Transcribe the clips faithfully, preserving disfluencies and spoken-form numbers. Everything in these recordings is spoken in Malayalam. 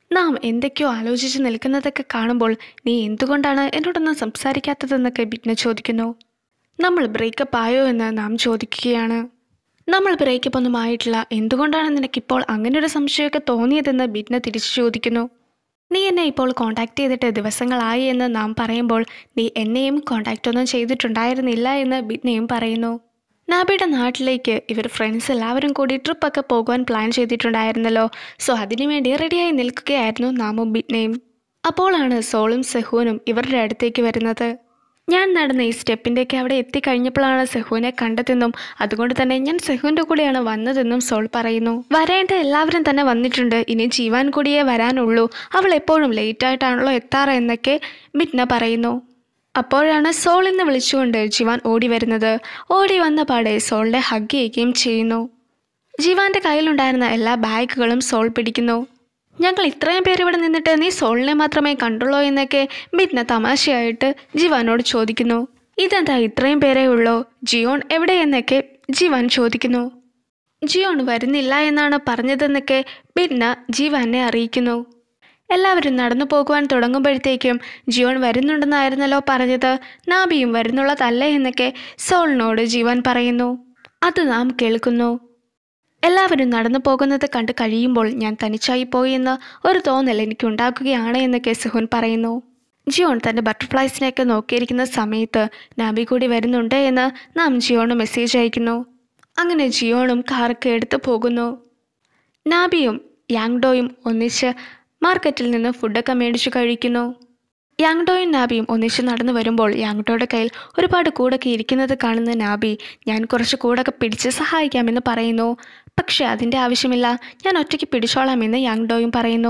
നാം എന്തൊക്കെയോ ആലോചിച്ച് നിൽക്കുന്നതൊക്കെ കാണുമ്പോൾ നീ എന്തുകൊണ്ടാണ് എന്നോടൊന്നും സംസാരിക്കാത്തതെന്നൊക്കെ ബിറ്റ്ന ചോദിക്കുന്നു. നമ്മൾ ബ്രേക്കപ്പ് ആയോ എന്ന് നാം ചോദിക്കുകയാണ്. നമ്മൾ ബ്രേക്കപ്പ് ഒന്നും ആയിട്ടില്ല, എന്തുകൊണ്ടാണ് നിനക്കിപ്പോൾ അങ്ങനൊരു സംശയമൊക്കെ തോന്നിയതെന്ന് ബിറ്റ്ന തിരിച്ചു ചോദിക്കുന്നു. നീ എന്നെ ഇപ്പോൾ കോൺടാക്റ്റ് ചെയ്തിട്ട് ദിവസങ്ങളായി എന്ന് നാം പറയുമ്പോൾ നീ എന്നെയും കോൺടാക്റ്റ് ഒന്നും ചെയ്തിട്ടുണ്ടായിരുന്നില്ല എന്ന് ബിറ്റ്നയും പറയുന്നു. നാബിയുടെ നാട്ടിലേക്ക് ഇവർ ഫ്രണ്ട്സ് എല്ലാവരും കൂടി ട്രിപ്പൊക്കെ പോകുവാൻ പ്ലാൻ ചെയ്തിട്ടുണ്ടായിരുന്നല്ലോ. സോ അതിനുവേണ്ടി റെഡിയായി നിൽക്കുകയായിരുന്നു നാമും ബിറ്റ്നയും. അപ്പോഴാണ് സോളും സെഹൂനും ഇവരുടെ അടുത്തേക്ക് വരുന്നത്. ഞാൻ നടന്ന ഈ സ്റ്റെപ്പിൻ്റെയൊക്കെ അവിടെ എത്തിക്കഴിഞ്ഞപ്പോഴാണ് സെഹുവിനെ കണ്ടതെന്നും അതുകൊണ്ട് തന്നെ ഞാൻ സെഹുവിൻ്റെ കൂടെയാണ് വന്നതെന്നും സോൾ പറയുന്നു. വരേണ്ട എല്ലാവരും തന്നെ വന്നിട്ടുണ്ട്, ഇനി ജീവാൻ കൂടിയേ വരാനുള്ളൂ, അവൾ എപ്പോഴും ലേറ്റായിട്ടാണല്ലോ എത്താറ് എന്നൊക്കെ ബിറ്റ്ന പറയുന്നു. അപ്പോഴാണ് സോൾ എന്ന് വിളിച്ചുകൊണ്ട് ജീവാൻ ഓടി വരുന്നത്. ഓടി വന്ന പാടെ സോളിനെ ഹഗ് ചെയ്യുകയും ചെയ്യുന്നു. ജീവാൻ്റെ കയ്യിലുണ്ടായിരുന്ന എല്ലാ ബാഗുകളും സോൾ പിടിക്കുന്നു. ഞങ്ങൾ ഇത്രയും പേര് ഇവിടെ നിന്നിട്ട് നീ സോളിനെ മാത്രമേ കണ്ടുള്ളൂ എന്നൊക്കെ ബിറ്റ്ന തമാശയായിട്ട് ജീവാനോട് ചോദിക്കുന്നു. ഇതെന്താ ഇത്രയും പേരേ ഉള്ളൂ, ജിയോൺ എവിടെ എന്നൊക്കെ ജീവാൻ ചോദിക്കുന്നു. ജിയോൺ വരുന്നില്ല എന്നാണ് പറഞ്ഞതെന്നൊക്കെ ബിറ്റ്ന ജീവാനെ അറിയിക്കുന്നു. എല്ലാവരും നടന്നു പോകുവാൻ തുടങ്ങുമ്പോഴത്തേക്കും ജിയോൺ വരുന്നുണ്ടെന്നായിരുന്നല്ലോ പറഞ്ഞത്, നാബിയും വരുന്നുള്ളതല്ലേ എന്നൊക്കെ സോളിനോട് ജീവാൻ പറയുന്നു. അത് നാം കേൾക്കുന്നു. എല്ലാവരും നടന്നു പോകുന്നത് കണ്ട് കഴിയുമ്പോൾ ഞാൻ തനിച്ചായി പോയി എന്ന് ഒരു തോന്നൽ എനിക്കുണ്ടാക്കുകയാണ് എന്നൊക്കെ സെഹൂൻ പറയുന്നു. ജിയോൺ തൻ്റെ ബട്ടർഫ്ലൈസിനെയൊക്കെ നോക്കിയിരിക്കുന്ന സമയത്ത് നാബി കൂടി വരുന്നുണ്ട് എന്ന് നാം ജിയോണ് മെസ്സേജ് അയക്കുന്നു. അങ്ങനെ ജിയോണും കാറൊക്കെ എടുത്ത് പോകുന്നു. നാബിയും യാങ്ഡോയും ഒന്നിച്ച് മാർക്കറ്റിൽ നിന്ന് ഫുഡൊക്കെ മേടിച്ച് കഴിക്കുന്നു. യാങ്ഡോയും നാബിയും ഒന്നിച്ച് നടന്നു വരുമ്പോൾ യാങ്ഡോയുടെ കയ്യിൽ ഒരുപാട് കൂടൊക്കെ ഇരിക്കുന്നത് കാണുന്ന നാബി ഞാൻ കുറച്ച് കൂടൊക്കെ പിടിച്ച് സഹായിക്കാമെന്ന് പറയുന്നു. പക്ഷെ അതിൻ്റെ ആവശ്യമില്ല, ഞാൻ ഒറ്റയ്ക്ക് പിടിച്ചോളാമെന്ന് യാങ്ഡോയും പറയുന്നു.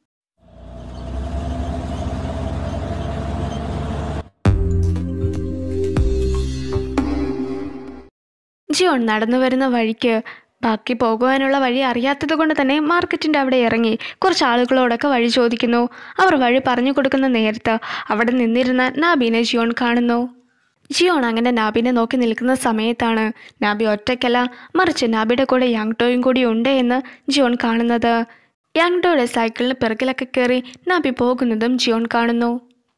ജിയോൺ നടന്നു വരുന്ന വഴിക്ക് ബാക്കി പോകുവാനുള്ള വഴി അറിയാത്തത് കൊണ്ട് തന്നെ മാർക്കറ്റിൻ്റെ അവിടെ ഇറങ്ങി കുറച്ച് ആളുകളോടൊക്കെ വഴി ചോദിക്കുന്നു. അവർ വഴി പറഞ്ഞു കൊടുക്കുന്ന നേരത്ത് അവിടെ നിന്നിരുന്ന നാബിനെ ജിയോൺ കാണുന്നു. ജിയോൺ അങ്ങനെ നാബിനെ നോക്കി നിൽക്കുന്ന സമയത്താണ് നാബി ഒറ്റയ്ക്കല്ല, മറിച്ച് നാബിയുടെ കൂടെ യാങ്ഡോയും കൂടി ഉണ്ട് എന്ന് ജിയോൺ കാണുന്നത്. യാങ്ഡോയുടെ സൈക്കിളിന് പിറകിലൊക്കെ കയറി നാബി പോകുന്നതും ജിയോൺ കാണുന്നു.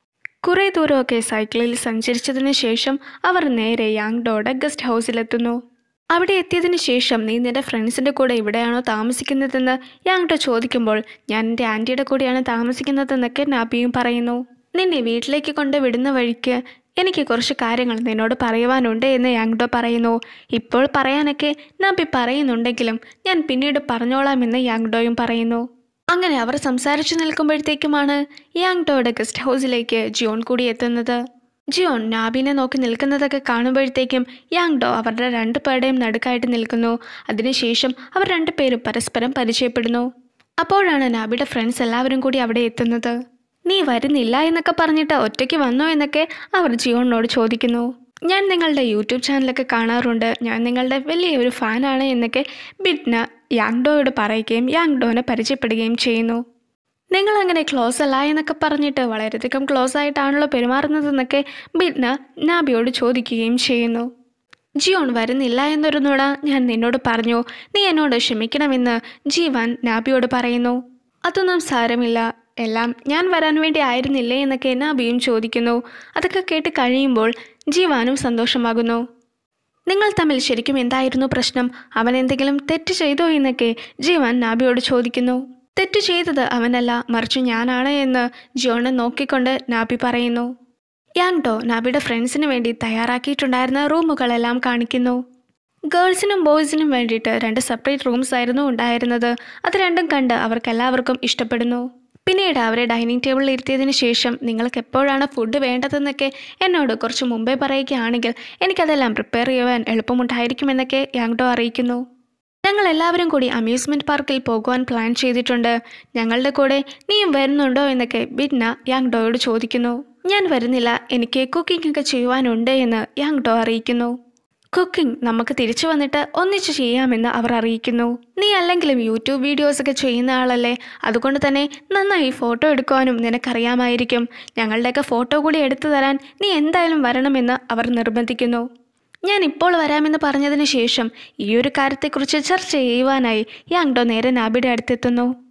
കുറേ ദൂരമൊക്കെ സൈക്കിളിൽ സഞ്ചരിച്ചതിന് ശേഷം അവർ നേരെ യാങ്ഡോയുടെ ഗസ്റ്റ് ഹൗസിലെത്തുന്നു. അവിടെ എത്തിയതിന് ശേഷം നീ നിൻ്റെ ഫ്രണ്ട്സിൻ്റെ കൂടെ ഇവിടെയാണോ താമസിക്കുന്നതെന്ന് യാങ്ഡോ ചോദിക്കുമ്പോൾ ഞാൻ എൻ്റെ ആൻറ്റിയുടെ കൂടെയാണ് താമസിക്കുന്നതെന്നൊക്കെ നാബിയും പറയുന്നു. നിന്നെ വീട്ടിലേക്ക് കൊണ്ട് വിടുന്ന വഴിക്ക് എനിക്ക് കുറച്ച് കാര്യങ്ങൾ നിന്നോട് പറയുവാനുണ്ട് എന്ന് യാങ്ഡോ പറയുന്നു. ഇപ്പോൾ പറയാനൊക്കെ നാബി പറയുന്നുണ്ടെങ്കിലും ഞാൻ പിന്നീട് പറഞ്ഞോളാമെന്ന് യാങ്ഡോയും പറയുന്നു. അങ്ങനെ അവർ സംസാരിച്ചു നിൽക്കുമ്പോഴത്തേക്കുമാണ് യാങ്ഡോയുടെ ഗസ്റ്റ് ഹൗസിലേക്ക് ജിയോൺ കൂടി എത്തുന്നത്. ജിയോൺ നാബിനെ നോക്കി നിൽക്കുന്നതൊക്കെ കാണുമ്പോഴത്തേക്കും യാങ്ഡോ അവരുടെ രണ്ടു പേരുടെയും നടുക്കായിട്ട് നിൽക്കുന്നു. അതിനുശേഷം അവർ രണ്ടുപേരും പരസ്പരം പരിചയപ്പെടുന്നു. അപ്പോഴാണ് നാബിയുടെ ഫ്രണ്ട്സ് എല്ലാവരും കൂടി അവിടെ എത്തുന്നത്. നീ വരുന്നില്ല എന്നൊക്കെ പറഞ്ഞിട്ട് ഒറ്റയ്ക്ക് വന്നോ എന്നൊക്കെ അവർ ജിയോണിനോട് ചോദിക്കുന്നു. ഞാൻ നിങ്ങളുടെ യൂട്യൂബ് ചാനലൊക്കെ കാണാറുണ്ട്, ഞാൻ നിങ്ങളുടെ വലിയൊരു ഫാനാണ് എന്നൊക്കെ ബിറ്റ്ന യാങ്ഡോയോട് പറയുകയും യാങ്ഡോനെ പരിചയപ്പെടുകയും ചെയ്യുന്നു. നിങ്ങളങ്ങനെ ക്ലോസ് അല്ല എന്നൊക്കെ പറഞ്ഞിട്ട് വളരെയധികം ക്ലോസ് ആയിട്ടാണല്ലോ പെരുമാറുന്നതെന്നൊക്കെ ബിറ്റ്ന നാബിയോട് ചോദിക്കുകയും ചെയ്യുന്നു. ജിയോൺ വരുന്നില്ല എന്നൊരു നുണ ഞാൻ നിന്നോട് പറഞ്ഞു, നീ എന്നോട് ക്ഷമിക്കണമെന്ന് ജീവാൻ നാബിയോട് പറയുന്നു. അതൊന്നും സാരമില്ല, എല്ലാം ഞാൻ വരാൻ വേണ്ടി ആയിരുന്നില്ലേ എന്നൊക്കെ നാബിയും ചോദിക്കുന്നു. അതൊക്കെ കേട്ട് കഴിയുമ്പോൾ ജീവാനും സന്തോഷമാകുന്നു. നിങ്ങൾ തമ്മിൽ ശരിക്കും എന്തായിരുന്നു പ്രശ്നം, അവൻ എന്തെങ്കിലും തെറ്റ് ചെയ്തോ എന്നൊക്കെ ജീവാൻ നാബിയോട് ചോദിക്കുന്നു. തെറ്റ് ചെയ്തത് അവനല്ല, മറിച്ച് ഞാനാണ് എന്ന് ജിയോണെ നോക്കിക്കൊണ്ട് നാബി പറയുന്നു. യാങ്ഡോ നാബിയുടെ ഫ്രണ്ട്സിന് വേണ്ടി തയ്യാറാക്കിയിട്ടുണ്ടായിരുന്ന റൂമുകളെല്ലാം കാണിക്കുന്നു. ഗേൾസിനും ബോയ്സിനും വേണ്ടിയിട്ട് രണ്ട് സെപ്പറേറ്റ് റൂംസ് ആയിരുന്നു ഉണ്ടായിരുന്നത്. അത് രണ്ടും കണ്ട് അവർക്കെല്ലാവർക്കും ഇഷ്ടപ്പെടുന്നു. പിന്നീട് അവരെ ഡൈനിങ് ടേബിളിൽ ഇരുത്തിയതിന് ശേഷം നിങ്ങൾക്ക് എപ്പോഴാണ് ഫുഡ് വേണ്ടതെന്നൊക്കെ എന്നോട് കുറച്ച് മുമ്പേ പറയുകയാണെങ്കിൽ എനിക്കതെല്ലാം പ്രിപ്പയർ ചെയ്യുവാൻ എളുപ്പമുണ്ടായിരിക്കുമെന്നൊക്കെ യാങ്ഡോ അറിയിക്കുന്നു. ഞങ്ങൾ എല്ലാവരും കൂടി അമ്യൂസ്മെൻറ്റ് പാർക്കിൽ പോകുവാൻ പ്ലാൻ ചെയ്തിട്ടുണ്ട്, ഞങ്ങളുടെ കൂടെ നീയും വരുന്നുണ്ടോ എന്നൊക്കെ ബിറ്റ്ന യാങ്ഡോയോട് ചോദിക്കുന്നു. ഞാൻ വരുന്നില്ല, എനിക്ക് കുക്കിംഗ് ഒക്കെ ചെയ്യുവാനുണ്ട് എന്ന് യാങ്ഡോ അറിയിക്കുന്നു. കുക്കിംഗ് നമുക്ക് തിരിച്ചു വന്നിട്ട് ഒന്നിച്ച് ചെയ്യാമെന്ന് അവർ അറിയിക്കുന്നു. നീ അല്ലെങ്കിലും യൂട്യൂബ് വീഡിയോസൊക്കെ ചെയ്യുന്ന ആളല്ലേ, അതുകൊണ്ട് തന്നെ നന്നായി ഫോട്ടോ എടുക്കുവാനും നിനക്കറിയാമായിരിക്കും. ഞങ്ങളുടെയൊക്കെ ഫോട്ടോ കൂടി എടുത്തു തരാൻ നീ എന്തായാലും വരണമെന്ന് അവർ നിർബന്ധിക്കുന്നു. ഞാൻ ഇപ്പോൾ വരാമെന്ന് പറഞ്ഞതിന് ശേഷം ഈ ഒരു കാര്യത്തെക്കുറിച്ച് ചർച്ച ചെയ്യുവാനായി യാങ്ഡോ നേരെ നാബിയുടെ അടുത്തെത്തുന്നു.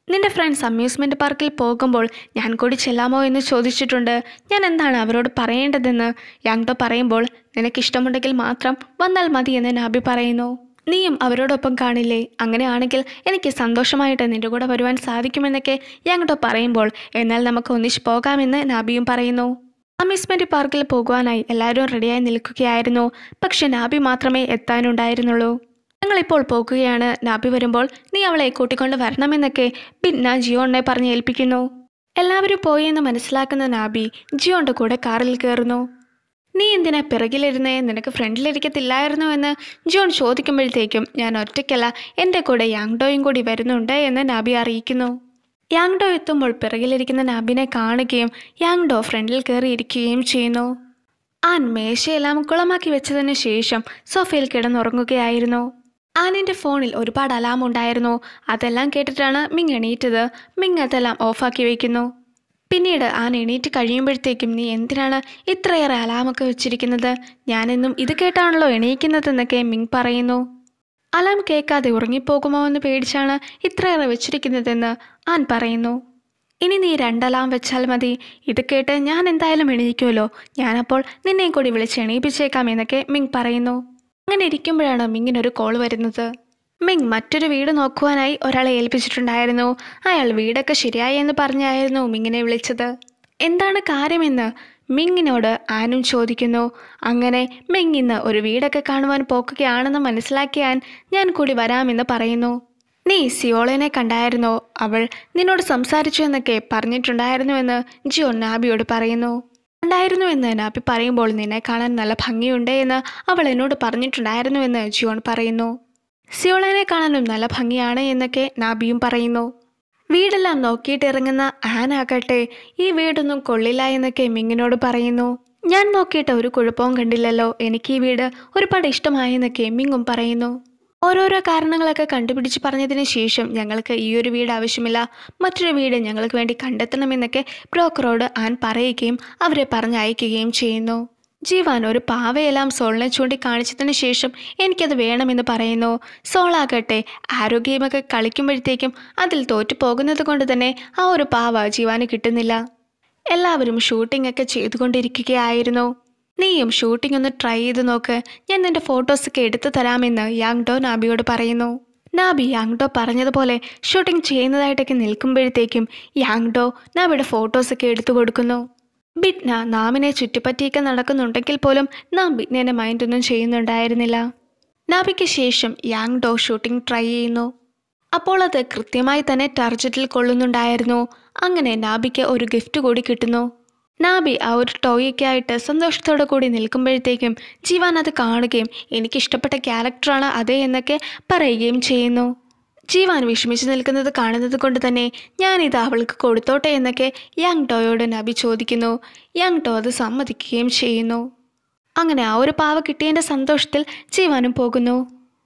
നിന്റെ ഫ്രണ്ട്സ് അമ്യൂസ്മെൻറ്റ് പാർക്കിൽ പോകുമ്പോൾ ഞാൻ കൂടി ചെല്ലാമോ എന്ന് ചോദിച്ചിട്ടുണ്ട്. ഞാൻ എന്താണ് അവരോട് പറയേണ്ടതെന്ന് യാങ്ഡോ പറയുമ്പോൾ നിനക്കിഷ്ടമുണ്ടെങ്കിൽ മാത്രം വന്നാൽ മതിയെന്ന് നാബി പറയുന്നു. നീയും അവരോടൊപ്പം കാണില്ലേ? അങ്ങനെയാണെങ്കിൽ എനിക്ക് സന്തോഷമായിട്ട് നിന്റെ കൂടെ വരുവാൻ സാധിക്കുമെന്നൊക്കെ യാങ്ഡോ പറയുമ്പോൾ എന്നാൽ നമുക്ക് ഒന്നിച്ച് പോകാമെന്ന് നാബിയും പറയുന്നു. അമ്യൂസ്മെൻറ്റ് പാർക്കിൽ പോകുവാനായി എല്ലാവരും റെഡിയായി നിൽക്കുകയായിരുന്നു. പക്ഷെ നാബി മാത്രമേ എത്താനുണ്ടായിരുന്നുള്ളൂ. ഞങ്ങളിപ്പോൾ പോകുകയാണ്, നാബി വരുമ്പോൾ നീ അവളെ കൂട്ടിക്കൊണ്ട് വരണമെന്നൊക്കെ ബിന്ന ജിയോണിനെ പറഞ്ഞ് ഏൽപ്പിക്കുന്നു. എല്ലാവരും പോയി എന്ന് മനസ്സിലാക്കുന്ന നാബി ജിയോന്റെ കൂടെ കാറിൽ കയറുന്നു. നീ എന്തിനാ പിറകിലിരുന്നേ? നിനക്ക് ഫ്രണ്ടിലിരിക്കത്തില്ലായിരുന്നു എന്ന് ജിയോൺ ചോദിക്കുമ്പോഴത്തേക്കും ഞാൻ ഒറ്റയ്ക്കല്ല, എൻ്റെ കൂടെ യാങ്ഡോയും കൂടി വരുന്നുണ്ട് എന്ന് നാബി അറിയിക്കുന്നു. യാങ്ഡോ എത്തുമ്പോൾ പിറകിലിരിക്കുന്ന നാബിനെ കാണുകയും യാങ്ഡോ ഫ്രണ്ടിൽ കയറിയിരിക്കുകയും ചെയ്യുന്നു. ആൻ മേശയെല്ലാം കുളമാക്കി വെച്ചതിന് ശേഷം സോഫയിൽ കിടന്നുറങ്ങുകയായിരുന്നു. ആനിൻ്റെ ഫോണിൽ ഒരുപാട് അലാം ഉണ്ടായിരുന്നു. അതെല്ലാം കേട്ടിട്ടാണ് മിങ് എണീറ്റത്. മിങ് അതെല്ലാം ഓഫാക്കി വയ്ക്കുന്നു. പിന്നീട് ആൻ എണീറ്റ് കഴിയുമ്പോഴത്തേക്കും നീ എന്തിനാണ് ഇത്രയേറെ അലാമൊക്കെ വെച്ചിരിക്കുന്നത്? ഞാനെന്നും ഇത് കേട്ടാണല്ലോ എണീക്കുന്നതെന്നൊക്കെ മിങ് പറയുന്നു. അലാം കേൾക്കാതെ ഉറങ്ങിപ്പോകുമോ എന്ന് പേടിച്ചാണ് ഇത്രയേറെ വെച്ചിരിക്കുന്നതെന്ന് ആൻ പറയുന്നു. ഇനി നീ രണ്ടലാം വെച്ചാൽ മതി. ഇത് കേട്ട് ഞാൻ എന്തായാലും എണീക്കുമല്ലോ. ഞാനപ്പോൾ നിന്നെയും കൂടി വിളിച്ച് എണീപ്പിച്ചേക്കാം എന്നൊക്കെ മിങ് പറയുന്നു. അങ്ങനെ ഇരിക്കുമ്പോഴാണ് മിങ്ങിനൊരു കോൾ വരുന്നത്. മിങ് മറ്റൊരു വീട് നോക്കുവാനായി ഒരാളെ ഏൽപ്പിച്ചിട്ടുണ്ടായിരുന്നു. അയാൾ വീടൊക്കെ ശരിയായി എന്ന് പറഞ്ഞായിരുന്നു മിങ്ങിനെ വിളിച്ചത്. എന്താണ് കാര്യമെന്ന് മിങ്ങിനോട് ആനും ചോദിക്കുന്നു. അങ്ങനെ മിങ് ഇന്ന് ഒരു വീടൊക്കെ കാണുവാൻ പോക്കുകയാണെന്ന് മനസ്സിലാക്കിയാൻ ഞാൻ കൂടി വരാമെന്ന് പറയുന്നു. നീ സിയോളിനെ കണ്ടായിരുന്നോ? അവൾ നിന്നോട് സംസാരിച്ചു എന്നൊക്കെ പറഞ്ഞിട്ടുണ്ടായിരുന്നുവെന്ന് ജിയോൺ നാബിയോട് പറയുന്നു. ഉണ്ടായിരുന്നു എന്ന് നാബി പറയുമ്പോൾ നിന്നെ കാണാൻ നല്ല ഭംഗിയുണ്ട് എന്ന് അവൾ എന്നോട് പറഞ്ഞിട്ടുണ്ടായിരുന്നുവെന്ന് ജിയോൺ പറയുന്നു. സിയോളിനെ കാണാനും നല്ല ഭംഗിയാണ് എന്നൊക്കെ നാബിയും പറയുന്നു. വീടെല്ലാം നോക്കിയിട്ട് ഇറങ്ങുന്ന ആനാകട്ടെ ഈ വീടൊന്നും കൊള്ളില്ല എന്നൊക്കെ മിങ്ങിനോട് പറയുന്നു. ഞാൻ നോക്കിയിട്ട് ഒരു കുഴപ്പവും കണ്ടില്ലല്ലോ, എനിക്ക് ഈ വീട് ഒരുപാട് ഇഷ്ടമായെന്നൊക്കെ മിങ്ങും പറയുന്നു. ഓരോരോ കാരണങ്ങളൊക്കെ കണ്ടുപിടിച്ച് പറഞ്ഞതിന് ശേഷം ഞങ്ങൾക്ക് ഈ ഒരു വീട് ആവശ്യമില്ല, മറ്റൊരു വീട് ഞങ്ങൾക്ക് വേണ്ടി കണ്ടെത്തണമെന്നൊക്കെ ബ്രോക്കറോട് ആൻ പറയുകയും അവരെ പറഞ്ഞയക്കുകയും ചെയ്യുന്നു. ജീവാൻ ഒരു പാവയെല്ലാം സോളിനെ ചൂണ്ടി കാണിച്ചതിന് ശേഷം എനിക്കത് വേണമെന്ന് പറയുന്നു. സോളാകട്ടെ ആരോ ഗെയിമൊക്കെ കളിക്കുമ്പോഴത്തേക്കും അതിൽ തോറ്റു പോകുന്നത് കൊണ്ട് തന്നെ ആ ഒരു പാവ ജീവാന് കിട്ടുന്നില്ല. എല്ലാവരും ഷൂട്ടിംഗ് ഒക്കെ ചെയ്തുകൊണ്ടിരിക്കുകയായിരുന്നു. നീയും ഷൂട്ടിംഗ് ഒന്ന് ട്രൈ ചെയ്ത് നോക്ക്, ഞാൻ നിന്റെ ഫോട്ടോസൊക്കെ എടുത്തു തരാമെന്ന് യാങ്ഡോ നാബിയോട് പറയുന്നു. നാബി യാങ്ഡോ പറഞ്ഞതുപോലെ ഷൂട്ടിംഗ് ചെയ്യുന്നതായിട്ടൊക്കെ നിൽക്കുമ്പോഴത്തേക്കും യാങ്ഡോ നാബിയുടെ ഫോട്ടോസൊക്കെ എടുത്തു കൊടുക്കുന്നു. ബിറ്റ്ന നാമിനെ ചുറ്റിപ്പറ്റിയൊക്കെ നടക്കുന്നുണ്ടെങ്കിൽ പോലും നാം ബിറ്റ്നേനെ മൈൻഡൊന്നും ചെയ്യുന്നുണ്ടായിരുന്നില്ല. നാബിക്ക് ശേഷം യാങ്ഡോ ഷൂട്ടിംഗ് ട്രൈ ചെയ്യുന്നു. അപ്പോൾ അത് കൃത്യമായി തന്നെ ടാർജറ്റിൽ കൊള്ളുന്നുണ്ടായിരുന്നു. അങ്ങനെ നാബിക്ക് ഒരു ഗിഫ്റ്റ് കൂടി കിട്ടുന്നു. നാബി ആ ഒരു ടോയൊക്കെ ആയിട്ട് സന്തോഷത്തോടു കൂടി നിൽക്കുമ്പോഴത്തേക്കും ജീവാൻ അത് കാണുകയും എനിക്കിഷ്ടപ്പെട്ട ക്യാരക്ടറാണ് അതേ എന്നൊക്കെ പറയുകയും ചെയ്യുന്നു. ജീവാൻ വിഷമിച്ച് നിൽക്കുന്നത് കാണുന്നത് കൊണ്ട് തന്നെ ഞാനിത് അവൾക്ക് കൊടുത്തോട്ടെ എന്നൊക്കെ യാങ്ഡോയോട് നാബി ചോദിക്കുന്നു. യാങ്ഡോ അത് സമ്മതിക്കുകയും ചെയ്യുന്നു. അങ്ങനെ ആ ഒരു പാവ കിട്ടിയതിൻ്റെ സന്തോഷത്തിൽ ജീവാനും പോകുന്നു.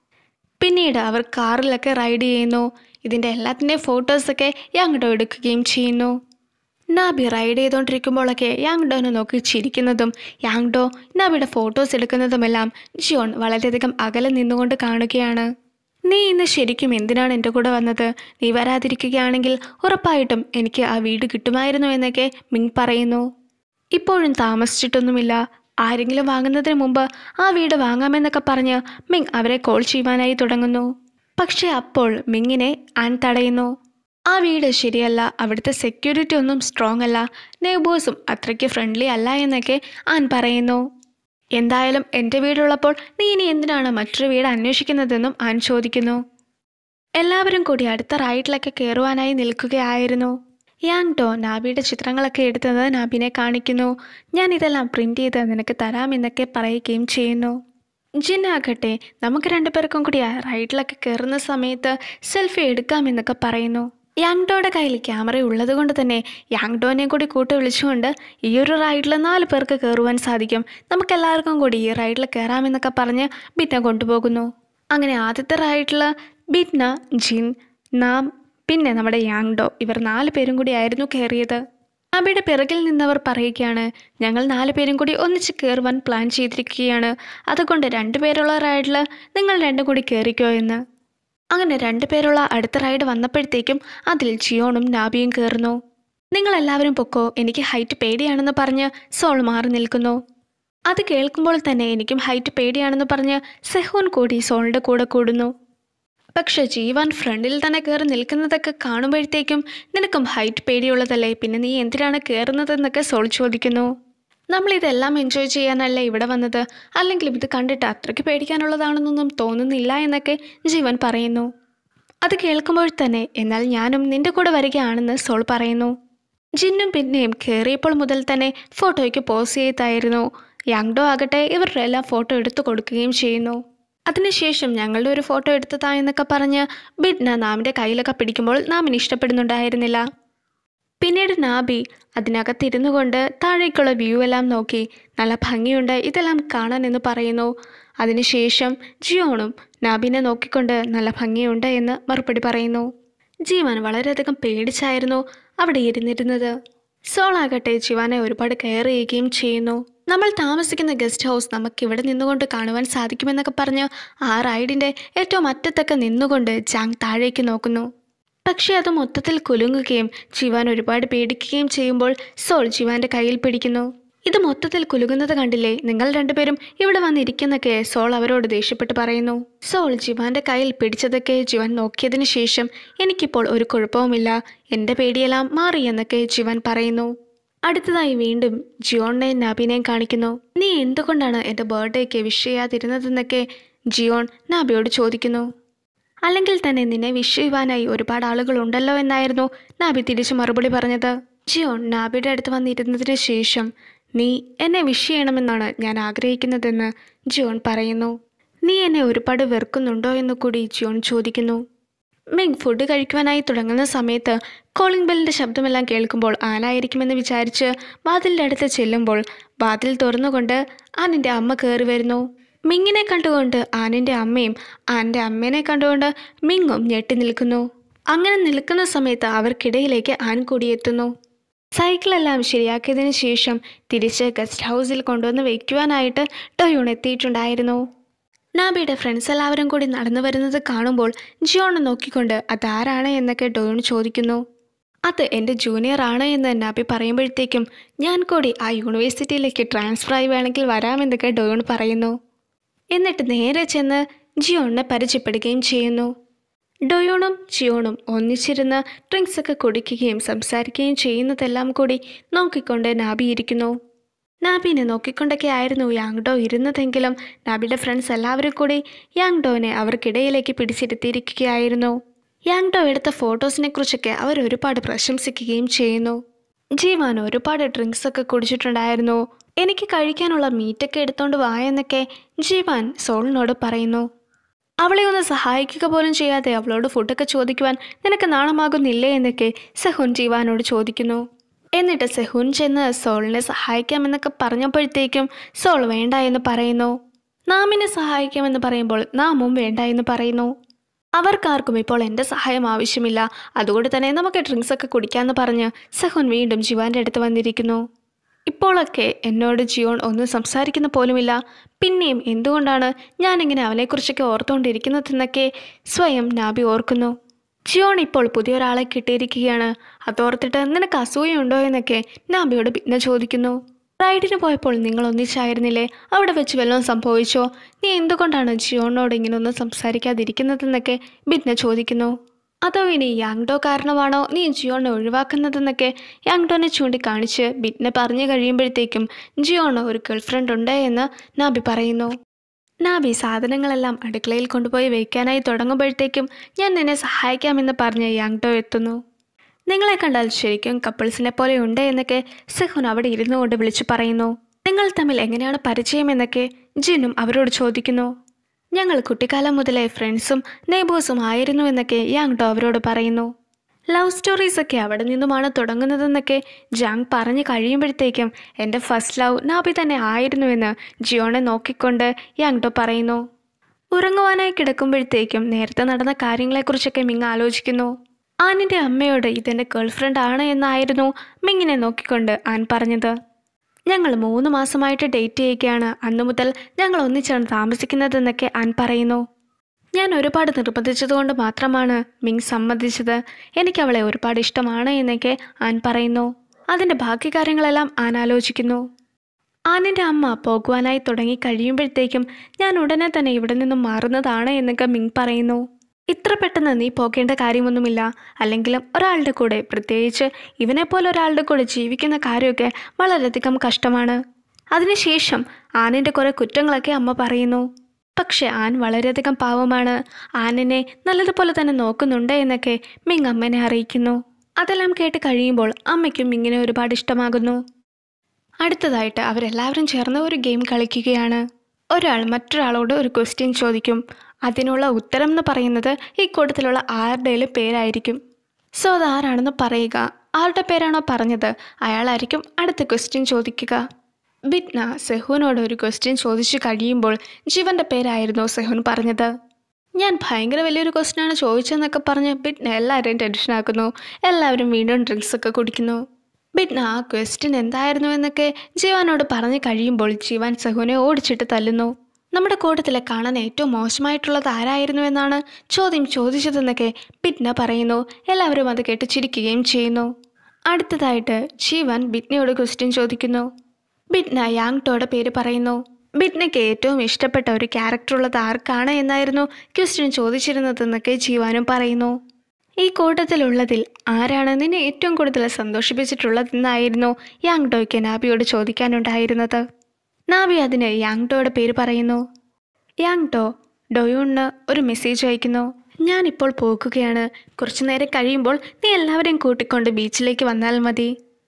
പിന്നീട് അവർ കാറിലൊക്കെ റൈഡ് ചെയ്യുന്നു. ഇതിൻ്റെ എല്ലാത്തിൻ്റെയും ഫോട്ടോസൊക്കെ യാങ്ഡോ എടുക്കുകയും ചെയ്യുന്നു. നാബി റൈഡ് ചെയ്തുകൊണ്ടിരിക്കുമ്പോഴൊക്കെ യാങ്ഡോനെ നോക്കി ചിരിക്കുന്നതും യാങ്ഡോ നാബിയുടെ ഫോട്ടോസ് എടുക്കുന്നതുമെല്ലാം ജിയോൺ വളരെയധികം അകലെ നിന്നുകൊണ്ട് കാണുകയാണ്. നീ ഇന്ന് ശരിക്കും എന്തിനാണ് എൻ്റെ കൂടെ വന്നത്? നീ വരാതിരിക്കുകയാണെങ്കിൽ ഉറപ്പായിട്ടും എനിക്ക് ആ വീട് കിട്ടുമായിരുന്നു എന്നൊക്കെ മിങ് പറയുന്നു. ഇപ്പോഴും താമസിച്ചിട്ടൊന്നുമില്ല, ആരെങ്കിലും വാങ്ങുന്നതിന് മുമ്പ് ആ വീട് വാങ്ങാമെന്നൊക്കെ പറഞ്ഞ് മിങ് അവരെ കോൾ ചെയ്യുവാനായി തുടങ്ങുന്നു. പക്ഷെ അപ്പോൾ മിങ്ങിനെ ആൻ തടയുന്നു. ആ വീട് ശരിയല്ല, അവിടുത്തെ സെക്യൂരിറ്റി ഒന്നും സ്ട്രോങ് അല്ല, നെയ്ബേഴ്സും അത്രയ്ക്ക് ഫ്രണ്ട്ലി അല്ല എന്നൊക്കെ ആൻ പറയുന്നു. എന്തായാലും എൻ്റെ വീടുള്ളപ്പോൾ നീ ഇനി എന്തിനാണ് മറ്റൊരു വീട് അന്വേഷിക്കുന്നതെന്നും ആൻ ചോദിക്കുന്നു. എല്ലാവരും കൂടി അടുത്ത റൈഡിലൊക്കെ കയറുവാനായി നിൽക്കുകയായിരുന്നു. യാങ്ഡോ നാബിയുടെ ചിത്രങ്ങളൊക്കെ എടുത്തത് നാബിനെ കാണിക്കുന്നു. ഞാൻ ഇതെല്ലാം പ്രിൻ്റ് ചെയ്ത് നിനക്ക് തരാമെന്നൊക്കെ പറയുകയും ചെയ്യുന്നു. ജിന്നാകട്ടെ നമുക്ക് രണ്ടുപേർക്കും കൂടി ആ റൈഡിലൊക്കെ കയറുന്ന സമയത്ത് സെൽഫി എടുക്കാമെന്നൊക്കെ പറയുന്നു. യാങ്ഡോയുടെ കയ്യിൽ ക്യാമറ ഉള്ളത് കൊണ്ട് തന്നെ യാങ്ഡോനെ കൂടി കൂട്ടി വിളിച്ചുകൊണ്ട് ഈ ഒരു റൈഡിൽ നാല് പേർക്ക് കയറുവാൻ സാധിക്കും, നമുക്കെല്ലാവർക്കും കൂടി ഈ റൈഡിൽ കയറാമെന്നൊക്കെ പറഞ്ഞ് ബിറ്റ്ന കൊണ്ടുപോകുന്നു. അങ്ങനെ ആദ്യത്തെ റൈഡിൽ ബിറ്റ്ന, ജിൻ, നാം പിന്നെ നമ്മുടെ യാങ്ഡോ ഇവർ നാല് പേരും കൂടി ആയിരുന്നു കയറിയത്. നാബിയുടെ പിറകിൽ നിന്നവർ പറയുകയാണ്, ഞങ്ങൾ നാല് പേരും കൂടി ഒന്നിച്ച് കയറുവാൻ പ്ലാൻ ചെയ്തിരിക്കുകയാണ്, അതുകൊണ്ട് രണ്ടുപേരുള്ള റൈഡിൽ നിങ്ങൾ രണ്ടും കൂടി കയറിക്കോ എന്ന്. അങ്ങനെ രണ്ടുപേരുള്ള അടുത്ത റൈഡ് വന്നപ്പോഴത്തേക്കും അതിൽ ജിയോണും നാബിയും കയറുന്നു. നിങ്ങളെല്ലാവരും പൊക്കോ, എനിക്ക് ഹൈറ്റ് പേടിയാണെന്ന് പറഞ്ഞ് സോൾ മാറി നിൽക്കുന്നു. അത് കേൾക്കുമ്പോൾ തന്നെ എനിക്കും ഹൈറ്റ് പേടിയാണെന്ന് പറഞ്ഞ് സെഹൂൻ കൂടി സോളിൻ്റെ കൂടെ കൂടുന്നു. പക്ഷെ ജീവാൻ ഫ്രണ്ടിൽ തന്നെ കയറി നിൽക്കുന്നതൊക്കെ കാണുമ്പോഴത്തേക്കും നിനക്കും ഹൈറ്റ് പേടിയുള്ളതല്ലേ, പിന്നെ നീ എന്തിനാണ് കയറുന്നതെന്നൊക്കെ സോൾ ചോദിക്കുന്നു. നമ്മളിതെല്ലാം എൻജോയ് ചെയ്യാനല്ലേ ഇവിടെ വന്നത്, അല്ലെങ്കിലും ഇത് കണ്ടിട്ട് അത്രയ്ക്ക് പേടിക്കാനുള്ളതാണെന്നൊന്നും തോന്നുന്നില്ല എന്നൊക്കെ ജീവൻ പറയുന്നു. അത് കേൾക്കുമ്പോൾ തന്നെ എന്നാൽ ഞാനും നിന്റെ കൂടെ വരികയാണെന്ന് സോൾ പറയുന്നു. ജിന്നും പിന്നെയും കയറിയപ്പോൾ മുതൽ തന്നെ ഫോട്ടോയ്ക്ക് പോസ് ചെയ്തായിരുന്നു. യാങ്ഡോ ആകട്ടെ ഇവരുടെ എല്ലാം ഫോട്ടോ എടുത്തു കൊടുക്കുകയും ചെയ്യുന്നു. അതിനുശേഷം ഞങ്ങളുടെ ഒരു ഫോട്ടോ എടുത്തതാ എന്നൊക്കെ പറഞ്ഞ് ബിഡ്ന നാമിൻ്റെ കയ്യിലൊക്കെ പിടിക്കുമ്പോൾ നാമിന് ഇഷ്ടപ്പെടുന്നുണ്ടായിരുന്നില്ല. പിന്നീട് നാബി അതിനകത്തിരുന്നു കൊണ്ട് താഴേക്കുള്ള വ്യൂ എല്ലാം നോക്കി നല്ല ഭംഗിയുണ്ട് ഇതെല്ലാം കാണാൻ എന്ന് പറയുന്നു. അതിനുശേഷം ജിയോണും നാബിനെ നോക്കിക്കൊണ്ട് നല്ല ഭംഗിയുണ്ട് എന്ന് മറുപടി പറയുന്നു. ജീവൻ വളരെയധികം പേടിച്ചായിരുന്നു അവിടെ ഇരുന്നിരുന്നത്. സോളാകട്ടെ ജീവാനെ ഒരുപാട് കെയർ ചെയ്യുകയും ചെയ്യുന്നു. നമ്മൾ താമസിക്കുന്ന ഗസ്റ്റ് ഹൗസ് നമുക്കിവിടെ നിന്നുകൊണ്ട് കാണുവാൻ സാധിക്കുമെന്നൊക്കെ പറഞ്ഞ് ആ റൈഡിൻ്റെ ഏറ്റവും അറ്റത്തൊക്കെ നിന്നുകൊണ്ട് ജാങ് താഴേക്ക് നോക്കുന്നു. പക്ഷേ അത് മൊത്തത്തിൽ കുലുങ്ങുകയും ജീവാൻ ഒരുപാട് പേടിക്കുകയും ചെയ്യുമ്പോൾ സോൾ ജീവാൻ്റെ കയ്യിൽ പിടിക്കുന്നു. ഇത് മൊത്തത്തിൽ കുലുങ്ങുന്നത് കണ്ടില്ലേ, നിങ്ങൾ രണ്ടുപേരും ഇവിടെ വന്നിരിക്കുന്നൊക്കെ സോൾ അവരോട് ദേഷ്യപ്പെട്ട് പറയുന്നു. സോൾ ജീവാൻ്റെ കയ്യിൽ പിടിച്ചതൊക്കെ ജീവൻ നോക്കിയതിന് ശേഷം എനിക്കിപ്പോൾ ഒരു കുഴപ്പവുമില്ല, എൻ്റെ പേടിയെല്ലാം മാറി എന്നൊക്കെ ജീവൻ പറയുന്നു. അടുത്തതായി വീണ്ടും ജിയോണിനെയും നാബിനെയും കാണിക്കുന്നു. നീ എന്തുകൊണ്ടാണ് എൻ്റെ ബർത്ത്ഡേക്ക് വിഷ് ചെയ്യാതിരുന്നതെന്നൊക്കെ ജിയോൺ നാബിയോട് ചോദിക്കുന്നു. അല്ലെങ്കിൽ തന്നെ നിന്നെ വിഷ് ചെയ്യുവാനായി ഒരുപാട് ആളുകളുണ്ടല്ലോ എന്നായിരുന്നു നാബി തിരിച്ച് മറുപടി പറഞ്ഞത്. ജിയോൺ നാബിയുടെ അടുത്ത് വന്നിരുന്നതിന് ശേഷം നീ എന്നെ വിഷ് ചെയ്യണമെന്നാണ് ഞാൻ ആഗ്രഹിക്കുന്നതെന്ന് ജിയോൺ പറയുന്നു. നീ എന്നെ ഒരുപാട് വെറുക്കുന്നുണ്ടോ എന്ന് കൂടി ജിയോൺ ചോദിക്കുന്നു. മെഗ് ഫുഡ് കഴിക്കുവാനായി തുടങ്ങുന്ന സമയത്ത് കോളിംഗ് ബെല്ലിൻ്റെ ശബ്ദമെല്ലാം കേൾക്കുമ്പോൾ ആനായിരിക്കുമെന്ന് വിചാരിച്ച് വാതിലിൻ്റെ അടുത്ത് ചെല്ലുമ്പോൾ വാതിൽ തുറന്നുകൊണ്ട് ആനിൻ്റെ അമ്മ കയറി വരുന്നു. മിങ്ങിനെ കണ്ടുകൊണ്ട് ആനിൻ്റെ അമ്മയും ആൻ്റെ അമ്മേനെ കണ്ടുകൊണ്ട് മിങ്ങും ഞെട്ടി നിൽക്കുന്നു. അങ്ങനെ നിൽക്കുന്ന സമയത്ത് അവർക്കിടയിലേക്ക് ആൻ കൂടിയെത്തുന്നു. സൈക്കിളെല്ലാം ശരിയാക്കിയതിന് ശേഷം തിരിച്ച് ഗസ്റ്റ് ഹൗസിൽ കൊണ്ടുവന്ന് വയ്ക്കുവാനായിട്ട് ഡോയൂൺ എത്തിയിട്ടുണ്ടായിരുന്നു. നാബിയുടെ ഫ്രണ്ട്സ് എല്ലാവരും കൂടി നടന്നു വരുന്നത് കാണുമ്പോൾ ജിയോണ് നോക്കിക്കൊണ്ട് അതാരാണ് എന്നൊക്കെ ഡോയൂൺ ചോദിക്കുന്നു. അത് എൻ്റെ ജൂനിയർ ആണ് എന്ന് നാബി പറയുമ്പോഴത്തേക്കും ഞാൻ കൂടി ആ യൂണിവേഴ്സിറ്റിയിലേക്ക് ട്രാൻസ്ഫർ ആയി വേണമെങ്കിൽ വരാമെന്നൊക്കെ ഡോയൂൺ പറയുന്നു. എന്നിട്ട് നേരെ ചെന്ന് ജിയോണിനെ പരിചയപ്പെടുകയും ചെയ്യുന്നു. ഡോയൂണും ജിയോണും ഒന്നിച്ചിരുന്ന് ഡ്രിങ്ക്സൊക്കെ കുടിക്കുകയും സംസാരിക്കുകയും ചെയ്യുന്നതെല്ലാം കൂടി നോക്കിക്കൊണ്ട് നാബി ഇരിക്കുന്നു. നാബിനെ നോക്കിക്കൊണ്ടൊക്കെ ആയിരുന്നു യാങ്ഡോ ഇരുന്നതെങ്കിലും നാബിയുടെ ഫ്രണ്ട്സ് എല്ലാവരും കൂടി യാങ്ഡോനെ അവർക്കിടയിലേക്ക് പിടിച്ചിരുത്തിയിരിക്കുകയായിരുന്നു. യാങ്ഡോ എടുത്ത ഫോട്ടോസിനെ കുറിച്ചൊക്കെ അവർ ഒരുപാട് പ്രശംസിക്കുകയും ചെയ്യുന്നു. ജീവാൻ ഒരുപാട് ഡ്രിങ്ക്സൊക്കെ കുടിച്ചിട്ടുണ്ടായിരുന്നു. എനിക്ക് കഴിക്കാനുള്ള മീറ്റൊക്കെ എടുത്തോണ്ട് വായെന്നൊക്കെ ജീവാൻ സോളിനോട് പറയുന്നു. അവളെ ഒന്ന് സഹായിക്കുക പോലും ചെയ്യാതെ അവളോട് ഫുഡൊക്കെ ചോദിക്കുവാൻ നിനക്ക് നാണമാകുന്നില്ലേ എന്നൊക്കെ സെഹുൻ ജീവാനോട് ചോദിക്കുന്നു. എന്നിട്ട് സെഹുൻ ചെന്ന് സോളിനെ സഹായിക്കാമെന്നൊക്കെ പറഞ്ഞപ്പോഴത്തേക്കും സോൾ വേണ്ട എന്ന് പറയുന്നു. നാമിനെ സഹായിക്കാമെന്ന് പറയുമ്പോൾ നാമും വേണ്ട എന്ന് പറയുന്നു. അവർക്കാർക്കും ഇപ്പോൾ എൻ്റെ സഹായം ആവശ്യമില്ല, അതുകൊണ്ട് തന്നെ നമുക്ക് ഡ്രിങ്ക്സൊക്കെ കുടിക്കാമെന്ന് പറഞ്ഞ് സെഹുൻ വീണ്ടും ജീവാൻ്റെ അടുത്ത് വന്നിരിക്കുന്നു. ഇപ്പോഴൊക്കെ എന്നോട് ജിയോൺ ഒന്നും സംസാരിക്കുന്ന പോലുമില്ല, പിന്നെയും എന്തുകൊണ്ടാണ് ഞാനിങ്ങനെ അവനെക്കുറിച്ചൊക്കെ ഓർത്തുകൊണ്ടിരിക്കുന്നതെന്നൊക്കെ സ്വയം നാബി ഓർക്കുന്നു. ജിയോൺ ഇപ്പോൾ പുതിയൊരാളെ കിട്ടിയിരിക്കുകയാണ്, അതോർത്തിട്ട് നിനക്ക് അസൂയുണ്ടോ എന്നൊക്കെ നാബിയോട് പിന്നെ ചോദിക്കുന്നു. റൈഡിന് പോയപ്പോൾ നിങ്ങൾ ഒന്നിച്ചായിരുന്നില്ലേ, അവിടെ വെച്ച് വല്ലതും സംഭവിച്ചോ, നീ എന്തുകൊണ്ടാണ് ജിയോണിനോട് ഇങ്ങനെ ഒന്നും സംസാരിക്കാതിരിക്കുന്നതെന്നൊക്കെ ബിന്നെ ചോദിക്കുന്നു. അതോ ഇനി യാങ്ഡോ കാരണമാണോ നീ ജിയോണിനെ ഒഴിവാക്കുന്നതെന്നൊക്കെ യാങ്ഡോനെ ചൂണ്ടിക്കാണിച്ച് ബിന്നെ പറഞ്ഞു കഴിയുമ്പോഴത്തേക്കും ജിയോണ് ഒരു ഗേൾഫ്രണ്ട് ഉണ്ട് എന്ന് നാബി പറയുന്നു. നാബി സാധനങ്ങളെല്ലാം അടുക്കളയിൽ കൊണ്ടുപോയി വയ്ക്കാനായി തുടങ്ങുമ്പോഴത്തേക്കും ഞാൻ നിന്നെ സഹായിക്കാമെന്ന് പറഞ്ഞ് യാങ്ഡോ എത്തുന്നു. നിങ്ങളെ കണ്ടാൽ ശരിക്കും കപ്പിൾസിനെ പോലെ ഉണ്ട് എന്നൊക്കെ സെഹുൻ അവിടെ ഇരുന്നു കൊണ്ട് വിളിച്ചു പറയുന്നു. നിങ്ങൾ തമ്മിൽ എങ്ങനെയാണ് പരിചയം എന്നൊക്കെ ജിനും അവരോട് ചോദിക്കുന്നു. ഞങ്ങൾ കുട്ടിക്കാലം മുതലേ ഫ്രണ്ട്സും നെയ്ബേഴ്സും ആയിരുന്നു എന്നൊക്കെ യാങ്ഡോ അവരോട് പറയുന്നു. ലവ് സ്റ്റോറീസൊക്കെ അവിടെ നിന്നുമാണ് തുടങ്ങുന്നതെന്നൊക്കെ ജാങ് പറഞ്ഞു കഴിയുമ്പോഴത്തേക്കും എൻ്റെ ഫസ്റ്റ് ലവ് നാബി തന്നെ ആയിരുന്നുവെന്ന് ജിയോണെ നോക്കിക്കൊണ്ട് യാങ്ഡോ പറയുന്നു. ഉറങ്ങുവാനായി കിടക്കുമ്പോഴത്തേക്കും നേരത്തെ നടന്ന കാര്യങ്ങളെക്കുറിച്ചൊക്കെ മിങ് ആലോചിക്കുന്നു. ആനിൻ്റെ അമ്മയോട് ഇതെൻ്റെ ഗേൾഫ്രണ്ട് ആണ് എന്നായിരുന്നു മിങ്ങിനെ നോക്കിക്കൊണ്ട് ആൻ പറഞ്ഞത്. ഞങ്ങൾ മൂന്ന് മാസമായിട്ട് ഡേറ്റ് ചെയ്യുകയാണ്, അന്നു മുതൽ ഞങ്ങൾ ഒന്നിച്ചാണ് താമസിക്കുന്നതെന്നൊക്കെ ആൻ പറയുന്നു. ഞാൻ ഒരുപാട് നിർബന്ധിച്ചതുകൊണ്ട് മാത്രമാണ് മിങ് സമ്മതിച്ചത്. എനിക്ക് അവളെ ഒരുപാട് ഇഷ്ടമാണ് എന്നൊക്കെ ആൻ പറയുന്നു. അതിൻ്റെ ബാക്കി കാര്യങ്ങളെല്ലാം ആൻ ആലോചിക്കുന്നു. ആനിൻ്റെ അമ്മ പോകുവാനായി തുടങ്ങി കഴിയുമ്പോഴത്തേക്കും ഞാൻ ഉടനെ തന്നെ ഇവിടെ നിന്നും മാറുന്നതാണ് എന്നൊക്കെ മിങ് പറയുന്നു. ഇത്ര പെട്ടെന്ന് നീ പോകേണ്ട കാര്യമൊന്നുമില്ല. അല്ലെങ്കിലും ഒരാളുടെ കൂടെ, പ്രത്യേകിച്ച് ഇവനെപ്പോലെ ഒരാളുടെ കൂടെ ജീവിക്കുന്ന കാര്യമൊക്കെ വളരെയധികം കഷ്ടമാണ്. അതിനുശേഷം ആനിൻ്റെ കുറേ കുറ്റങ്ങളൊക്കെ അമ്മ പറയുന്നു. പക്ഷെ ആൻ വളരെയധികം പാവമാണ്. ആനിനെ നല്ലതുപോലെ തന്നെ നോക്കുന്നുണ്ട് എന്നൊക്കെ മിങ് അമ്മനെ അറിയിക്കുന്നു. അതെല്ലാം കേട്ട് കഴിയുമ്പോൾ അമ്മയ്ക്കും മിങ്ങിനെ ഒരുപാട് ഇഷ്ടമാകുന്നു. അടുത്തതായിട്ട് അവരെല്ലാവരും ചേർന്ന് ഒരു ഗെയിം കളിക്കുകയാണ്. ഒരാൾ മറ്റൊരാളോട് ഒരു ക്വസ്റ്റ്യൻ ചോദിക്കും. അതിനുള്ള ഉത്തരം എന്ന് പറയുന്നത് ഈ കൂട്ടത്തിലുള്ള ആരുടെയും പേരായിരിക്കും. സോ അതാരാണെന്ന് പറയുക. ആരുടെ പേരാണോ പറഞ്ഞത് അയാളായിരിക്കും അടുത്ത ക്വസ്റ്റ്യൻ ചോദിക്കുക. ബിറ്റ്ന സെഹുവിനോട് ഒരു ക്വസ്റ്റ്യൻ ചോദിച്ചു കഴിയുമ്പോൾ ജീവൻ്റെ പേരായിരുന്നു സെഹുൻ പറഞ്ഞത്. ഞാൻ ഭയങ്കര വലിയൊരു ക്വസ്റ്റ്യനാണ് ചോദിച്ചതെന്നൊക്കെ പറഞ്ഞ് ബിറ്റ്ന എല്ലാവരെയും ടെൻഷനാക്കുന്നു. എല്ലാവരും വീണ്ടും ഡ്രിങ്ക്സ് ഒക്കെ കുടിക്കുന്നു. ബിറ്റ്ന ആ ക്വസ്റ്റ്യൻ എന്തായിരുന്നു എന്നൊക്കെ ജീവാനോട് പറഞ്ഞു കഴിയുമ്പോൾ ജീവാൻ സെഹുവിനെ ഓടിച്ചിട്ട് തല്ലുന്നു. നമ്മുടെ കൂട്ടത്തിലെ കാണാൻ ഏറ്റവും മോശമായിട്ടുള്ളത് ആരായിരുന്നു എന്നാണ് ചോദ്യം ചോദിച്ചതെന്നൊക്കെ ബിറ്റ്ന പറയുന്നു. എല്ലാവരും അത് കേട്ട് ചിരിക്കുകയും ചെയ്യുന്നു. അടുത്തതായിട്ട് ജീവാൻ ബിറ്റ്നയോട് ക്വസ്റ്റ്യൻ ചോദിക്കുന്നു. ബിറ്റ്ന യാങ്ടോയുടെ പേര് പറയുന്നു. ബിറ്റ്നയ്ക്ക് ഏറ്റവും ഇഷ്ടപ്പെട്ട ഒരു ക്യാരക്ടർ ഉള്ളത് ആർക്കാണ് എന്നായിരുന്നു ക്വസ്റ്റ്യൻ ചോദിച്ചിരുന്നതെന്നൊക്കെ ജീവാനും പറയുന്നു. ഈ കൂട്ടത്തിലുള്ളതിൽ ആരാണ് നിന്നെ ഏറ്റവും കൂടുതൽ സന്തോഷിപ്പിച്ചിട്ടുള്ളതെന്നായിരുന്നു യാങ്ടോയ്ക്ക് നാബിയോട് ചോദിക്കാനുണ്ടായിരുന്നത്. നാബി അതിന് യാങ്ടോയുടെ പേര് പറയുന്നു. യാങ്ടോ ഡോയൂണിന് ഒരു മെസ്സേജ് അയക്കുന്നു. ഞാനിപ്പോൾ പോകുകയാണ്. കുറച്ചു നേരം കഴിയുമ്പോൾ നീ എല്ലാവരെയും കൂട്ടിക്കൊണ്ട് ബീച്ചിലേക്ക് വന്നാൽ മതി.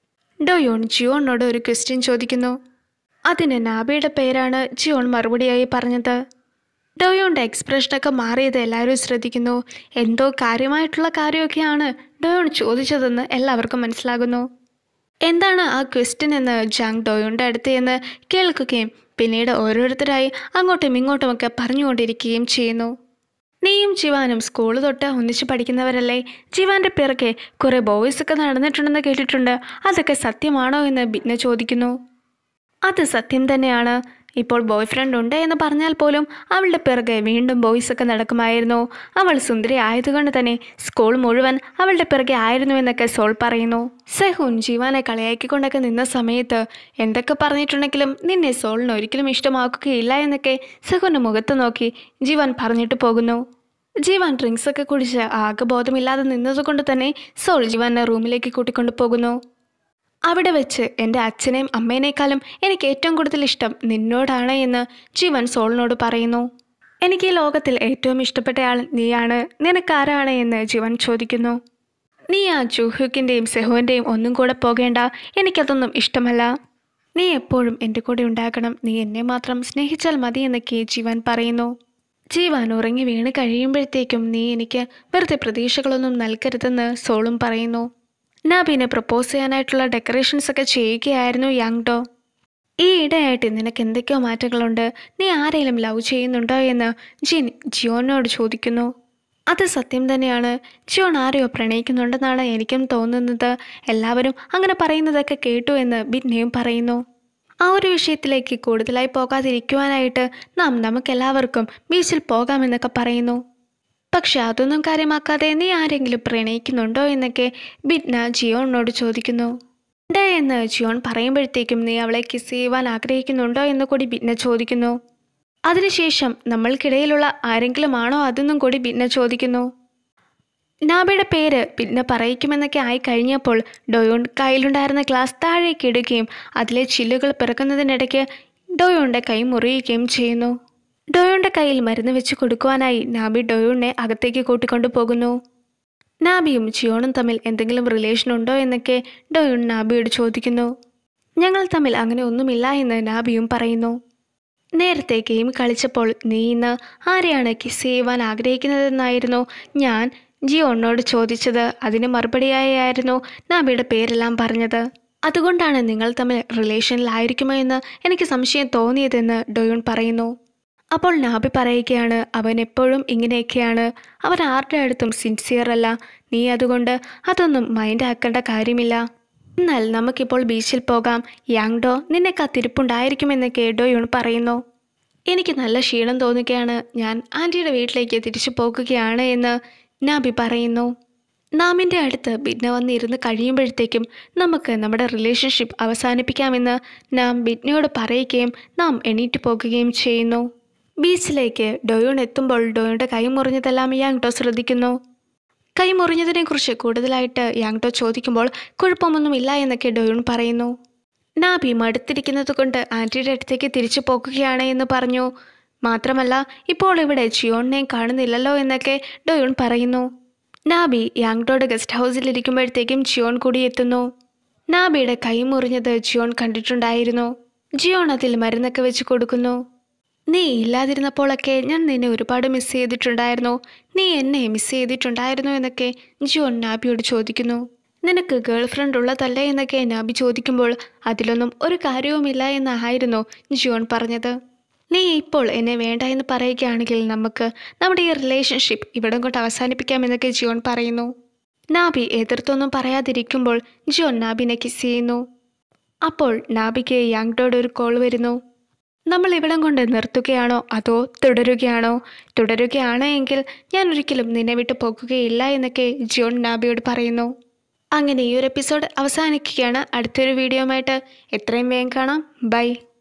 ഡോയൂൺ ജിയോണിനോട് ഒരു ക്വസ്റ്റ്യൻ ചോദിക്കുന്നു. അതിന് നാബിയുടെ പേരാണ് ജിയോൺ മറുപടിയായി പറഞ്ഞത്. ഡോയോണിൻ്റെ എക്സ്പ്രഷനൊക്കെ മാറിയത് എല്ലാവരും ശ്രദ്ധിക്കുന്നു. എന്തോ കാര്യമായിട്ടുള്ള കാര്യമൊക്കെയാണ് ഡോയോൺ ചോദിച്ചതെന്ന് എല്ലാവർക്കും മനസ്സിലാകുന്നു. എന്താണ് ആ ക്വസ്റ്റ്യൻ എന്ന് ജാങ് ഡോയോണിൻ്റെ അടുത്ത് എന്ന് കേൾക്കുകയും പിന്നീട് ഓരോരുത്തരായി അങ്ങോട്ടും ഇങ്ങോട്ടുമൊക്കെ പറഞ്ഞുകൊണ്ടിരിക്കുകയും ചെയ്യുന്നു. നീയും ജിവാനും സ്കൂൾ തൊട്ട് ഒന്നിച്ച് പഠിക്കുന്നവരല്ലേ? ജിവാൻ്റെ പിറകെ കുറേ ബോയ്സൊക്കെ നടന്നിട്ടുണ്ടെന്ന് കേട്ടിട്ടുണ്ട്. അതൊക്കെ സത്യമാണോ എന്ന് ബിറ്റ്ന ചോദിക്കുന്നു. അത് സത്യം തന്നെയാണ്. ഇപ്പോൾ ബോയ് ഫ്രണ്ട് ഉണ്ട് എന്ന് പറഞ്ഞാൽ പോലും അവളുടെ പിറകെ വീണ്ടും ബോയ്സൊക്കെ നടക്കുമായിരുന്നു. അവൾ സുന്ദരി ആയതുകൊണ്ട് തന്നെ സ്കൂൾ മുഴുവൻ അവളുടെ പിറകെ ആയിരുന്നു എന്നൊക്കെ സോൾ പറയുന്നു. സെഹുൻ ജീവാനെ കളിയാക്കിക്കൊണ്ടൊക്കെ നിന്ന സമയത്ത് എന്തൊക്കെ പറഞ്ഞിട്ടുണ്ടെങ്കിലും നിന്നെ സോളിന് ഒരിക്കലും ഇഷ്ടമാക്കുകയില്ല എന്നൊക്കെ സെഹുൻ്റെ മുഖത്ത് നോക്കി ജീവാൻ പറഞ്ഞിട്ട് പോകുന്നു. ജീവാൻ ഡ്രിങ്ക്സൊക്കെ കുടിച്ച് ആകെ ബോധമില്ലാതെ നിന്നതുകൊണ്ട് തന്നെ സോൾ ജീവാനെ റൂമിലേക്ക് കൂട്ടിക്കൊണ്ടു പോകുന്നു. അവിടെ വെച്ച് എൻ്റെ അച്ഛനെയും അമ്മേനേക്കാളും എനിക്ക് ഏറ്റവും കൂടുതൽ ഇഷ്ടം നിന്നോടാണ് എന്ന് ജീവൻ സോളിനോട് പറയുന്നു. എനിക്ക് ഈ ലോകത്തിൽ ഏറ്റവും ഇഷ്ടപ്പെട്ടയാൾ നീയാണ്. നിനക്കാരാണ് എന്ന് ജീവൻ ചോദിക്കുന്നു. നീ ആ ജൂഹുക്കിൻ്റെയും സെഹുവിൻ്റെയും ഒന്നും കൂടെ പോകേണ്ട. എനിക്കതൊന്നും ഇഷ്ടമല്ല. നീ എപ്പോഴും എൻ്റെ കൂടെ ഉണ്ടാകണം. നീ എന്നെ മാത്രം സ്നേഹിച്ചാൽ മതി എന്നൊക്കെ ജീവൻ പറയുന്നു. ജീവൻ ഉറങ്ങി വീണ് കഴിയുമ്പോഴത്തേക്കും നീ എനിക്ക് വെറുതെ പ്രതീക്ഷകളൊന്നും നൽകരുതെന്ന് സോളും പറയുന്നു. നാബിനെ പ്രപ്പോസ് ചെയ്യാനായിട്ടുള്ള ഡെക്കറേഷൻസ് ഒക്കെ ചെയ്യുകയായിരുന്നു യാങ്ടോ. ഈ ഇടയായിട്ട് നിനക്ക് എന്തൊക്കെയോ മാറ്റങ്ങളുണ്ട്. നീ ആരെങ്കിലും ലവ് ചെയ്യുന്നുണ്ടോ എന്ന് ജിൻ ജിയോനോട് ചോദിക്കുന്നു. അത് സത്യം തന്നെയാണ്. ജിയോൺ ആരെയോ പ്രണയിക്കുന്നുണ്ടെന്നാണ് എനിക്കും തോന്നുന്നത്. എല്ലാവരും അങ്ങനെ പറയുന്നതൊക്കെ കേട്ടു എന്ന് ബിറ്റ്നയും പറയുന്നു. ആ ഒരു വിഷയത്തിലേക്ക് കൂടുതലായി പോകാതിരിക്കുവാനായിട്ട് നാം നമുക്കെല്ലാവർക്കും ബീച്ചിൽ പോകാമെന്നൊക്കെ പറയുന്നു. പക്ഷെ അതൊന്നും കാര്യമാക്കാതെ നീ ആരെങ്കിലും പ്രണയിക്കുന്നുണ്ടോ എന്നൊക്കെ ബിറ്റ്ന ജിയോണിനോട് ചോദിക്കുന്നു. ഉണ്ട് എന്ന് ജിയോൺ പറയുമ്പോഴത്തേക്കും നീ അവളെ കിസ് ചെയ്യുവാൻ ആഗ്രഹിക്കുന്നുണ്ടോ എന്ന് കൂടി ബിറ്റ്ന ചോദിക്കുന്നു. അതിനുശേഷം നമ്മൾക്കിടയിലുള്ള ആരെങ്കിലും ആണോ അതെന്നും കൂടി ബിറ്റ്ന ചോദിക്കുന്നു. നാബിയുടെ പേര് ബിറ്റ്ന പറയിക്കുമെന്നൊക്കെ ആയി കഴിഞ്ഞപ്പോൾ ഡോയോൺ കയ്യിലുണ്ടായിരുന്ന ഗ്ലാസ് താഴേക്ക് ഇടുകയും അതിലെ ചില്ലുകൾ പിറക്കുന്നതിനിടയ്ക്ക് ഡോയോണിൻ്റെ കൈ മുറിയുകയും ചെയ്യുന്നു. ഡോയോണിൻ്റെ കയ്യിൽ മരുന്ന് വെച്ച് കൊടുക്കുവാനായി നാബി ഡോയോണിനെ അകത്തേക്ക് കൂട്ടിക്കൊണ്ടു പോകുന്നു. നാബിയും ജിയോണും തമ്മിൽ എന്തെങ്കിലും റിലേഷൻ ഉണ്ടോ എന്നൊക്കെ ഡോയോൺ നാബിയോട് ചോദിക്കുന്നു. ഞങ്ങൾ തമ്മിൽ അങ്ങനെ ഒന്നുമില്ല എന്ന് നാബിയും പറയുന്നു. നേരത്തെ ഗെയിം കളിച്ചപ്പോൾ നീ ഇന്ന് ആരെയാണ് കിസ് ചെയ്യുവാൻ ആഗ്രഹിക്കുന്നതെന്നായിരുന്നു ഞാൻ ജിയോണിനോട് ചോദിച്ചത്. അതിന് മറുപടിയായിരുന്നു നാബിയുടെ പേരെല്ലാം പറഞ്ഞത്. അതുകൊണ്ടാണ് നിങ്ങൾ തമ്മിൽ റിലേഷനിലായിരിക്കുമോ എന്ന് എനിക്ക് സംശയം തോന്നിയതെന്ന് ഡോയോൺ പറയുന്നു. അപ്പോൾ നാബി പറയുകയാണ്, അവൻ എപ്പോഴും ഇങ്ങനെയൊക്കെയാണ്. അവൻ ആരുടെ അടുത്തും സിൻസിയർ അല്ല. നീ അതുകൊണ്ട് അതൊന്നും മൈൻഡ് ആക്കേണ്ട കാര്യമില്ല. എന്നാൽ നമുക്കിപ്പോൾ ബീച്ചിൽ പോകാം. യാങ്ടോ നിന്നെ കാത്തിരിപ്പുണ്ടായിരിക്കുമെന്നൊക്കെ ഡോയോൺ പറയുന്നു. എനിക്ക് നല്ല ക്ഷീണം തോന്നുകയാണ്, ഞാൻ ആൻറ്റിയുടെ വീട്ടിലേക്ക് തിരിച്ചു പോകുകയാണ് എന്ന് നാബി പറയുന്നു. നാമിൻ്റെ അടുത്ത് ബിഡ്ന വന്നിരുന്ന് കഴിയുമ്പോഴത്തേക്കും നമുക്ക് നമ്മുടെ റിലേഷൻഷിപ്പ് അവസാനിപ്പിക്കാമെന്ന് നാം ബിഡ്നയോട് പറയുകയും നാം എണീറ്റ് പോകുകയും ചെയ്യുന്നു. ബീച്ചിലേക്ക് ഡോയോൺ എത്തുമ്പോൾ ഡോയോയുടെ കൈ മുറിഞ്ഞതെല്ലാം യാങ്ടോ ശ്രദ്ധിക്കുന്നു. കൈ മുറിഞ്ഞതിനെക്കുറിച്ച് കൂടുതലായിട്ട് യാങ്ടോ ചോദിക്കുമ്പോൾ കുഴപ്പമൊന്നുമില്ല എന്നൊക്കെ ഡോയോൺ പറയുന്നു. നാബി മടുത്തിരിക്കുന്നത് കൊണ്ട് ആൻറ്റിയുടെ അടുത്തേക്ക് തിരിച്ചു പോകുകയാണ് എന്ന് പറഞ്ഞു. മാത്രമല്ല ഇപ്പോൾ ഇവിടെ ജിയോണിനെയും കാണുന്നില്ലല്ലോ എന്നൊക്കെ ഡോയോൺ പറയുന്നു. നാബി യാങ്ടോയുടെ ഗസ്റ്റ് ഹൗസിലിരിക്കുമ്പോഴത്തേക്കും ജിയോൺ കൂടി എത്തുന്നു. നാബിയുടെ കൈ മുറിഞ്ഞത് ജിയോൺ കണ്ടിട്ടുണ്ടായിരുന്നു. ജിയോൺ അതിൽ മരുന്നൊക്കെ വെച്ച് കൊടുക്കുന്നു. നീ ഇല്ലാതിരുന്നപ്പോഴൊക്കെ ഞാൻ നിന്നെ ഒരുപാട് മിസ് ചെയ്തിട്ടുണ്ടായിരുന്നു, നീ എന്നെ മിസ് ചെയ്തിട്ടുണ്ടായിരുന്നു എന്നൊക്കെ ജിയോൺ നാബിയോട് ചോദിക്കുന്നു. നിനക്ക് ഗേൾ ഫ്രണ്ട് ഉള്ളതല്ലേ എന്നൊക്കെ നാബി ചോദിക്കുമ്പോൾ അതിലൊന്നും ഒരു കാര്യവുമില്ല എന്നായിരുന്നു ജിയോൺ പറഞ്ഞത്. നീ ഇപ്പോൾ എന്നെ വേണ്ട എന്ന് പറയുകയാണെങ്കിൽ നമുക്ക് നമ്മുടെ ഈ റിലേഷൻഷിപ്പ് ഇവിടം കൊണ്ട് അവസാനിപ്പിക്കാമെന്നൊക്കെ ജിയോൺ പറയുന്നു. നാബി എതിർത്തൊന്നും പറയാതിരിക്കുമ്പോൾ ജിയോൺ നാബിനെ കിസ് ചെയ്യുന്നു. അപ്പോൾ നാബിക്ക് യാങ്ടോയുടെ ഒരു കോൾ വരുന്നു. നമ്മൾ ഇവിടം കൊണ്ട് നിർത്തുകയാണോ അതോ തുടരുകയാണോ? തുടരുകയാണ് എങ്കിൽ ഞാൻ ഒരിക്കലും നിന്നെ വിട്ട് പോകുകയില്ല എന്നൊക്കെ ജിയോൺ നാബിയോട് പറയുന്നു. അങ്ങനെ ഈ ഒരു എപ്പിസോഡ് അവസാനിക്കുകയാണ്. അടുത്തൊരു വീഡിയോയുമായിട്ട് എത്രയും വേഗം കാണാം. ബൈ.